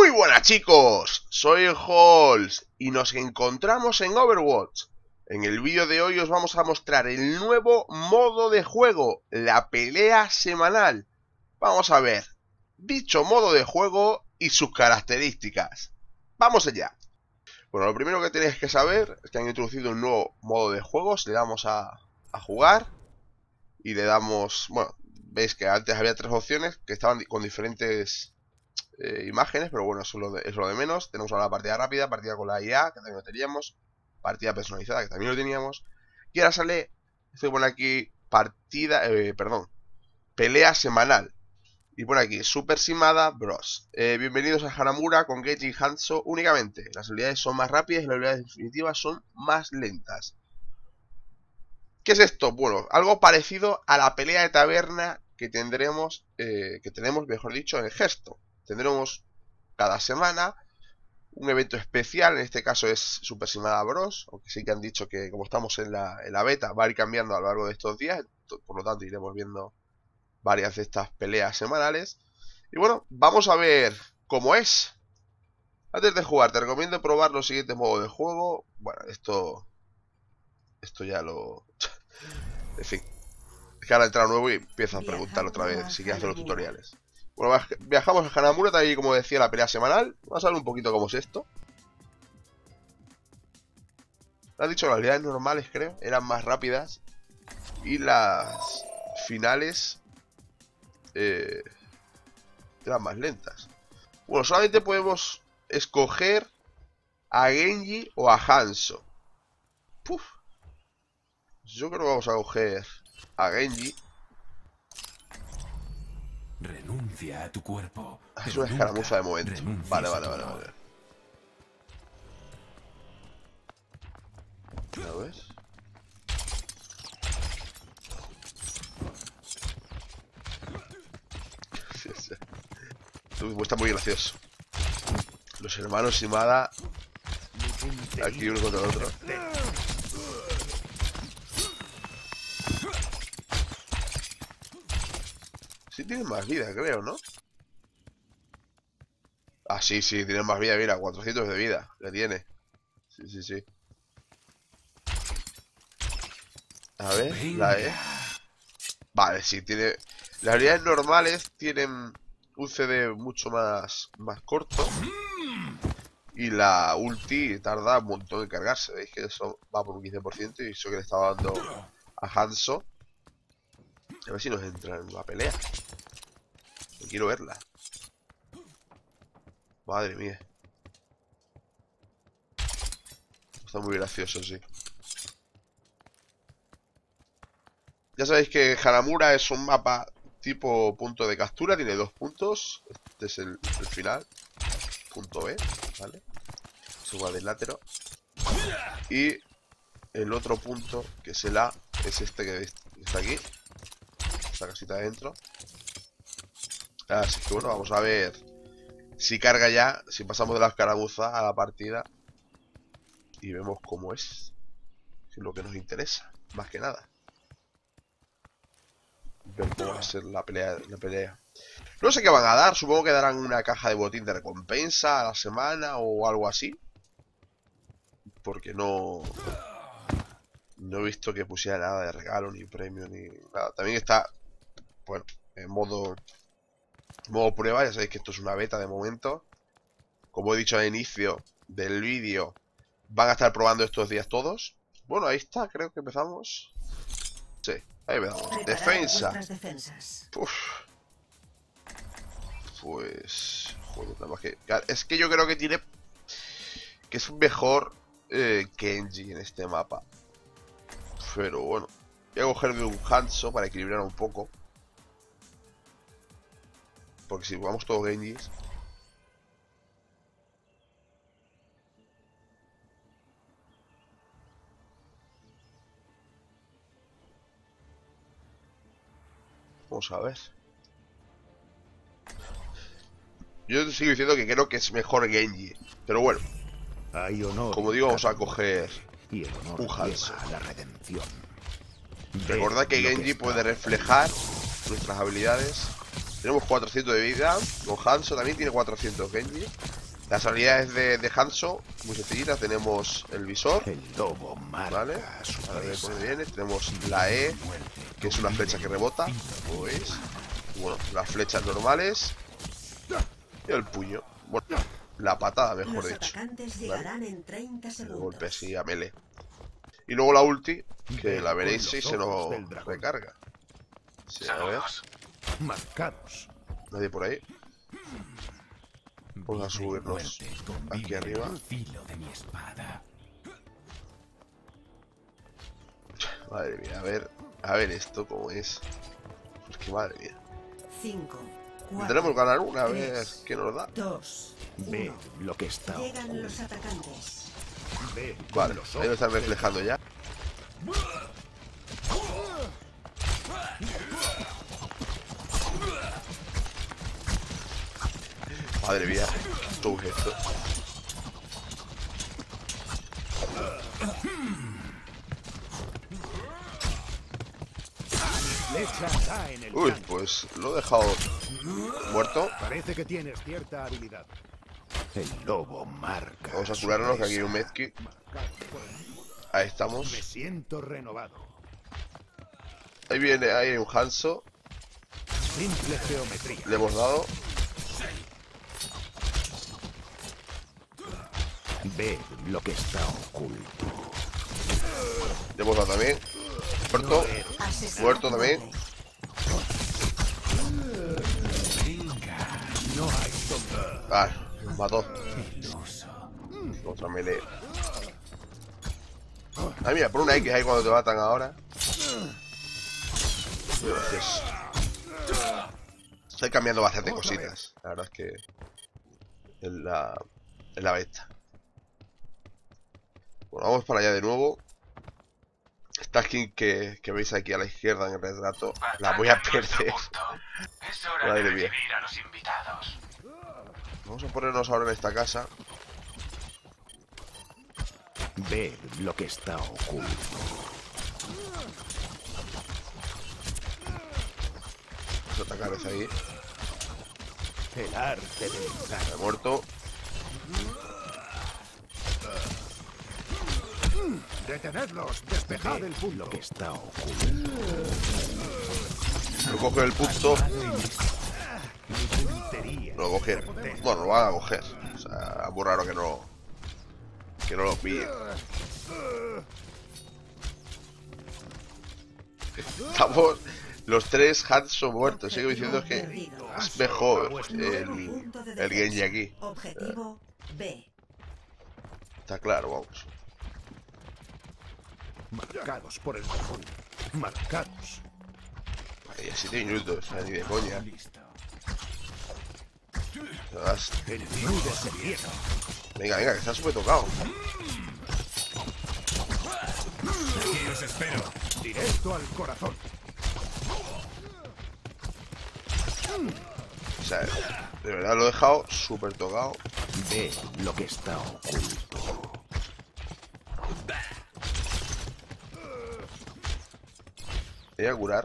Muy buenas chicos, soy Holz y nos encontramos en Overwatch. En el vídeo de hoy os vamos a mostrar el nuevo modo de juego, la pelea semanal. Vamos a ver dicho modo de juego y sus características. Vamos allá. Bueno, lo primero que tenéis que saber es que han introducido un nuevo modo de juego. Le damos a jugar y le damos... Bueno, veis que antes había tres opciones que estaban con diferentes... imágenes, pero bueno, eso es lo de menos. Tenemos ahora la partida rápida, partida con la IA, que también lo teníamos, partida personalizada, que también lo teníamos, y ahora sale, estoy pone aquí, pelea semanal, y pone aquí, Super Simada Bros. Bienvenidos a Hanamura con Genji y Hanzo únicamente. Las habilidades son más rápidas y las habilidades definitivas son más lentas. ¿Qué es esto? Bueno, algo parecido a la pelea de taberna que tenemos, mejor dicho, en el Gesto. Tendremos cada semana un evento especial, en este caso es Super Simada Bros, aunque sí que han dicho que como estamos en la beta va a ir cambiando a lo largo de estos días, por lo tanto iremos viendo varias de estas peleas semanales. Y bueno, vamos a ver cómo es. Antes de jugar te recomiendo probar los siguientes modos de juego. Bueno, esto ya lo... en fin, es que ahora entra nuevo y empieza a preguntar otra vez si quieres hacer los tutoriales. Bueno, viajamos a Hanamura, también como decía, la pelea semanal. Vamos a ver un poquito cómo es esto. Lo han dicho, las habilidades normales, creo, eran más rápidas. Y las finales eran más lentas. Bueno, solamente podemos escoger a Genji o a Hanzo. Puf. Yo creo que vamos a coger a Genji. Renuncia a tu cuerpo. Es una escaramuza de momento. Vale. ¿Ya ves? Esto está muy gracioso. Los hermanos Shimada aquí uno contra el otro. Sí tienen más vida, creo, ¿no? Ah, sí, tienen más vida, mira, 400 de vida que tiene. Sí. A ver, la E. Vale, sí, tiene... Las habilidades normales tienen un CD mucho más corto. Y la ulti tarda un montón en cargarse. Veis que eso va por un 15%. Y eso que le estaba dando a Hanzo. A ver si nos entra en la pelea. Yo quiero verla. Madre mía. Está muy gracioso, sí. Ya sabéis que Hanamura es un mapa tipo punto de captura. Tiene 2 puntos. Este es el final. Punto B, ¿vale? Es un cuadrilátero. Y el otro punto, que es el A, es este que está aquí. Esta casita adentro. Así que bueno, vamos a ver si carga ya, si pasamos de la escaramuza a la partida. Y vemos cómo es. Que es lo que nos interesa, más que nada. Ver cómo va a ser la pelea. No sé qué van a dar, supongo que darán una caja de botín de recompensa a la semana o algo así. Porque no he visto que pusiera nada de regalo, ni premio, ni nada. También está, bueno, en modo prueba. Ya sabéis que esto es una beta de momento. Como he dicho al inicio del vídeo, van a estar probando estos días todos. Bueno, ahí está, creo que empezamos. Sí, ahí empezamos. Defensa. Uf. Pues... joder, nada más que... Es que yo creo que tiene... que es mejor Genji en este mapa. Pero bueno, voy a cogerme un Hanzo para equilibrar un poco. Porque si jugamos todos Genjis... Vamos a ver. Yo te sigo diciendo que creo que es mejor Genji. Pero bueno, como digo, vamos a coger un Hanzo. Recordad que Genji puede reflejar nuestras habilidades Tenemos 400 de vida. Con Hanzo también tiene 400 Genji. Las habilidades de Hanzo, muy sencillitas. Tenemos el visor. El lobo marca ¿Vale? su A ver presa. por dónde viene. Tenemos la E, que es una flecha que rebota, como veis. Y bueno, las flechas normales. Y el puño. Bueno, la patada, mejor Los dicho. atacantes llegarán en 30 El segundos. golpe así a melee. Y luego la ulti, que Ve la veréis con si los se ojos nos del dragón. recarga. Sí, a ver, Marcados. nadie por ahí. Vamos a subirnos aquí arriba. El filo de mi espada. Madre mía, a ver esto cómo es. Es que madre mía. 5, Tendremos que ganar una, a ver 3, qué nos da. 2, Ve lo que está Llegan oculto. los atacantes. Ve con Vale, los ahí lo están ojos reflejando ya. Madre mía, tú esto. Flecha da en el Uy, blanco. pues lo he dejado muerto. Parece que tienes cierta habilidad. El lobo marca. Vamos a su curarnos, que aquí hay presa. un medkit. Ahí Me estamos. siento renovado. Ahí viene, ahí hay un Hanzo. Simple geometría. Le hemos dado. Ve lo que está oculto. Le hemos dado también. Muerto. Asesinato Muerto también. doble. No hay sombra. Ah, nos mató. Otra melee. Ah, mira, por una X ahí cuando te matan ahora. Gracias. Estoy cambiando bastante cositas. La verdad es que en la beta. Bueno, vamos para allá de nuevo. Esta skin que veis aquí a la izquierda en el retrato, la voy a perder. Es hora Madre de mía. recibir a los invitados. Vamos a ponernos ahora en esta casa. Ve lo que está oculto. Vamos a atacar desde ahí. El arte de lanzar. Me he muerto. Detenedlos. Despejad el punto. Lo que está oculto. Lo coge el punto. Mi puntería. Lo coge. Bueno, lo van a coger. O sea, es muy raro que no lo pillen. Estamos los tres Hanzo muertos. Sigo diciendo que es mejor el Genji aquí. Objetivo B. Está claro, vamos. Marcados por el dragón. Marcados. Ahí a 7 minutos, o sea, ni de coña. Listo. Venga, El nudo se cierra. venga, que está súper tocado. Aquí os espero. Directo al corazón. O sea, de verdad lo he dejado súper tocado. Ve lo que está oculto. Voy a curar.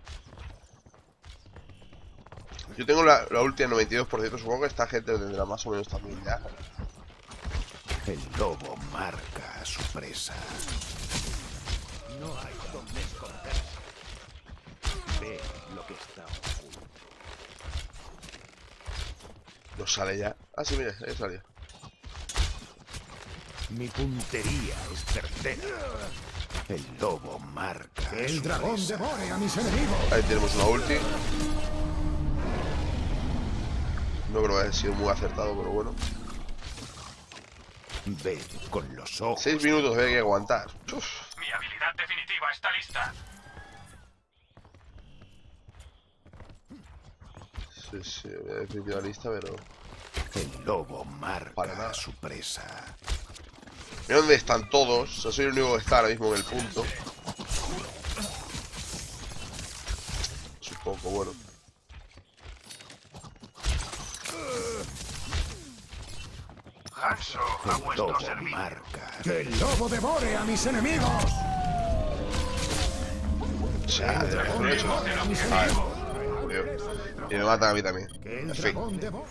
Yo tengo la última 92%. Supongo que esta gente lo tendrá más o menos también ya. El lobo marca a su presa. No hay donde esconderse. Ve lo que está oculto. No sale ya. Ah, sí, mira, ahí salió. Mi puntería es certera. El lobo marca. El dragón devore a mis enemigos. Ahí tenemos una ulti. No creo que haya sido muy acertado, pero bueno. Ve con los ojos. 6 minutos hay que aguantar. Uf. Mi habilidad definitiva está lista. Sí, voy a decir la lista, pero... El lobo marca Para nada. a su presa. Mira dónde están todos. O sea, soy el único que está ahora mismo en el punto. Es un poco bueno. Hanzo a El vuestro lobo servicio. marca. ¡Que el lobo devore a mis enemigos! O sea, de verdad que lo he hecho. A ver. murió. Y me matan a mí también. Que el En fin. dragón devore.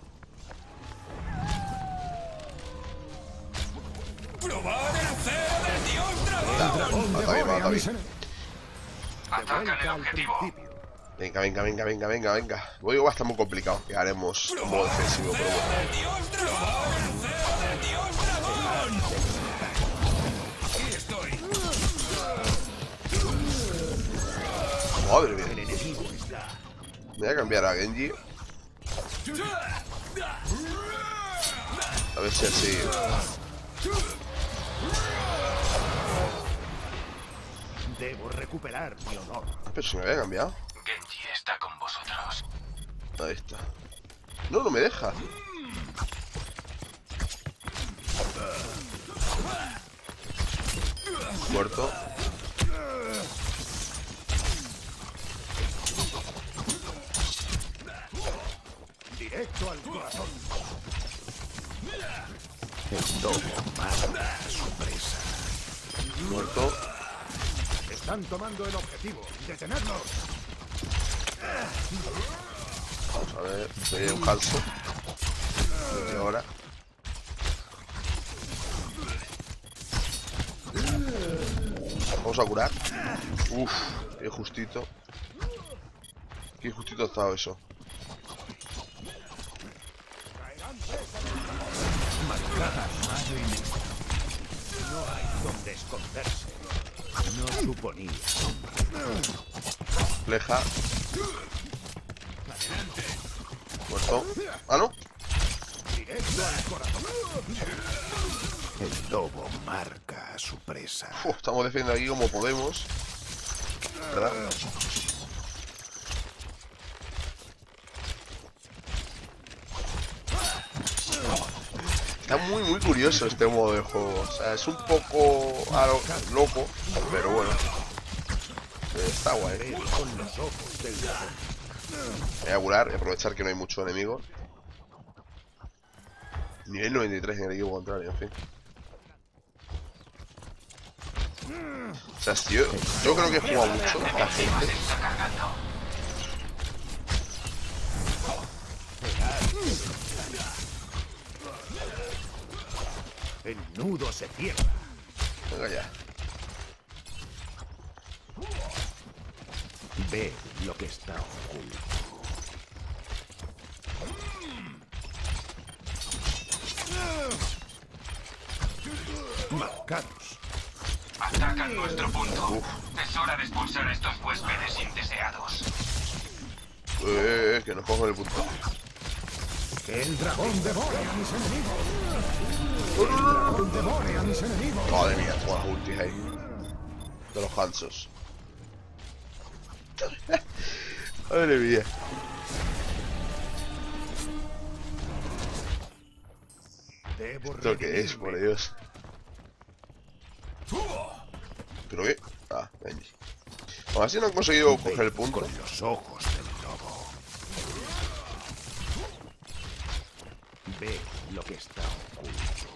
¡Probad el acero del dios dragón! El dragón Mata bien, devore mata a mis bien. enemigos. Atacan el Vuelta al objetivo. principio. Venga, venga, venga, venga, venga, venga. Luego va a estar muy complicado. Que haremos un modo defensivo, pero bueno. ¡El dios dragón! ¡El acero del dios dragón! Aquí estoy. Madre mía. El enemigo está. Me voy a cambiar a Genji. A ver si así. Debo recuperar mi honor. Pero si me había cambiado. Genji está con vosotros. Ahí está. No, no me deja. Muerto. Directo al corazón. El lobo marca su presa. Muerto. Están tomando el objetivo. ¡Detenedlos! Vamos a ver. Sería un falso. Desde ahora. Vamos a curar. Uff, qué justito. Qué justito ha estado eso. No hay donde esconderse. No suponía. Fleja. Muerto. Ah, no. Directo al corazón. El lobo marca a su presa. Uf, estamos defendiendo aquí como podemos. ¿Verdad? Está muy curioso este modo de juego. O sea, es un poco loco, pero bueno. Está guay. Con los ojos del dragón. Voy a curar y aprovechar que no hay mucho enemigo. Nivel 93 en el equipo contrario, en fin. O sea, si yo creo que he jugado mucho esta gente. Se está cargando. El nudo se cierra. Venga ya. Ve lo que está oculto. Marcados. Atacan nuestro punto. Es hora de expulsar a estos huéspedes indeseados. Que nos cojan el punto. Que el dragón devore a mis enemigos. Que el dragón devore a mis enemigos. Madre mía, todas las ultis ahí. De los Hansos. Madre mía. Debo ¿Esto qué es, por Dios? ¿Pero qué? Ah, Genji. Aún así no han conseguido coger el punto. Con los ojos del lobo. Ve lo que está oculto.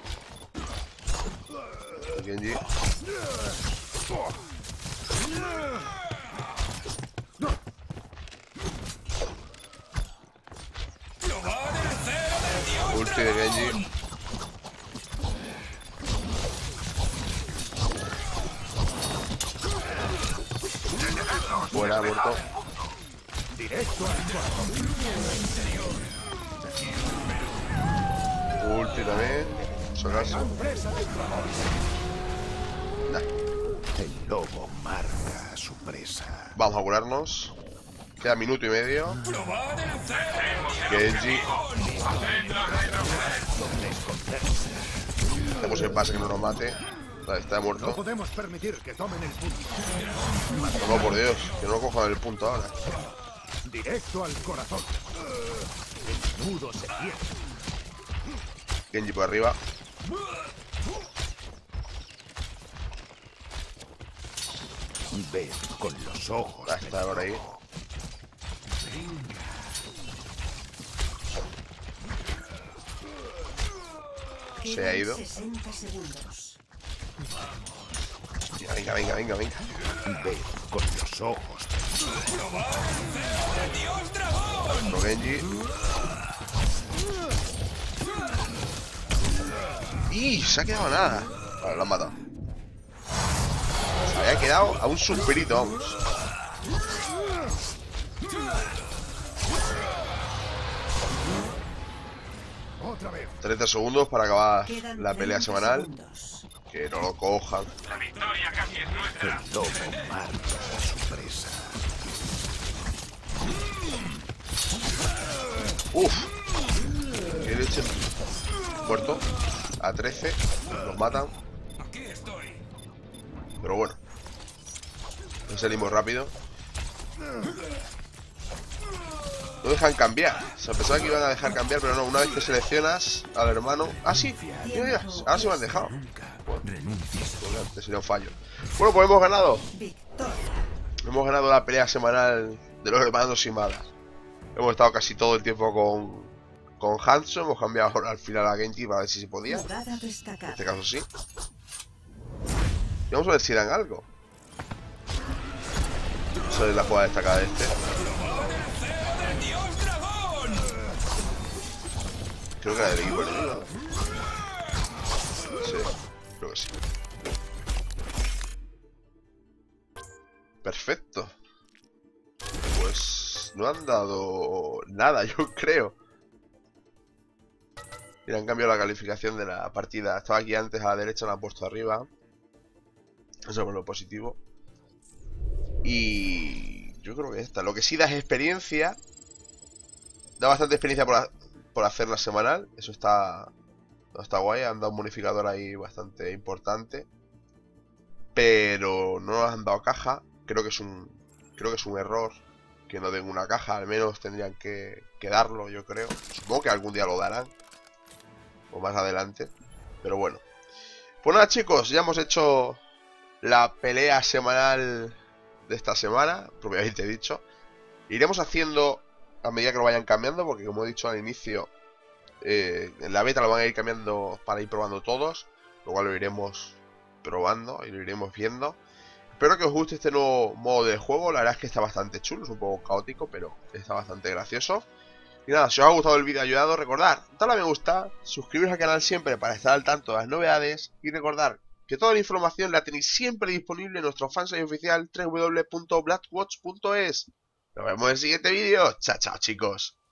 Genji. Ulti de Genji. Fuera, muerto. Directo al corazón. Ulti también. Si acaso. Presa del dragón. Nah. El lobo marca a su presa. Vamos a curarnos. Queda minuto y medio. Genji. Hacemos el pase que no nos mate. Vale, está No muerto. podemos permitir que tomen el punto. No, por Dios, que no cojan el punto ahora. Directo al corazón. El nudo se cierra. Genji por arriba. Ve con los ojos Ahí está por ahí. Se ha ido. 60 segundos. Venga, venga, venga, venga. Ve con los ojos del ¡Dios dragón! Otro Genji. ¡Y! Se ha quedado nada. Vale, lo han matado. Se había quedado a un suspirito, vamos. Otra vez. 30 segundos para acabar Quedan la pelea 30 semanal. segundos. Que no lo cojan. El lobo marca su presa. Uf. Qué leche. Muerto. A 13. Nos matan. Aquí estoy. Pero bueno. Nos salimos rápido. No dejan cambiar. O sea, pensaba que iban a dejar cambiar, pero no. Una vez que seleccionas al hermano... ¡Ah, sí! Mira, mira. Ahora se me han dejado. Antes sería un fallo. Bueno, pues hemos ganado. Victoria. Hemos ganado la pelea semanal de los hermanos Shimada. Hemos estado casi todo el tiempo con Hanzo. Hemos cambiado ahora al final a Genji para ver si se podía. En Jugada destacada. este caso sí. Y vamos a ver si dan algo. Esa es la jugada destacada de este. ¡Dios dragón! Creo que era del equipo enemigo. Sí, creo que sí. Perfecto. Pues no han dado nada, yo creo. Mira, han cambiado la calificación de la partida. Estaba aquí antes a la derecha, la han puesto arriba. Eso es lo positivo. Y yo creo que esta. Lo que sí da es experiencia. Da bastante experiencia por hacerla semanal. Eso está guay. Han dado un bonificador ahí bastante importante. Pero no nos han dado caja. Creo que es un error que no den una caja. Al menos tendrían que darlo, yo creo. Supongo que algún día lo darán. O más adelante. Pero bueno. Pues nada, chicos. Ya hemos hecho la pelea semanal de esta semana, propiamente dicho. Iremos haciendo a medida que lo vayan cambiando, porque como he dicho al inicio, en la beta lo van a ir cambiando para ir probando todos, lo cual lo iremos probando y lo iremos viendo. Espero que os guste este nuevo modo de juego. La verdad es que está bastante chulo, es un poco caótico, pero está bastante gracioso. Y nada, si os ha gustado el vídeo ayudado, recordad, darle a me gusta, suscribiros al canal siempre para estar al tanto de las novedades y recordar que toda la información la tenéis siempre disponible en nuestro fansite oficial www.blackwatch.es. Nos vemos en el siguiente vídeo. Chao, chao, chicos.